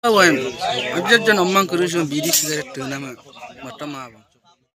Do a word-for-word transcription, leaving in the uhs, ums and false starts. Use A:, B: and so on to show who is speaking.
A: YAME. Object jan omman kuru shon bidi sigaret na ma mata ma ba.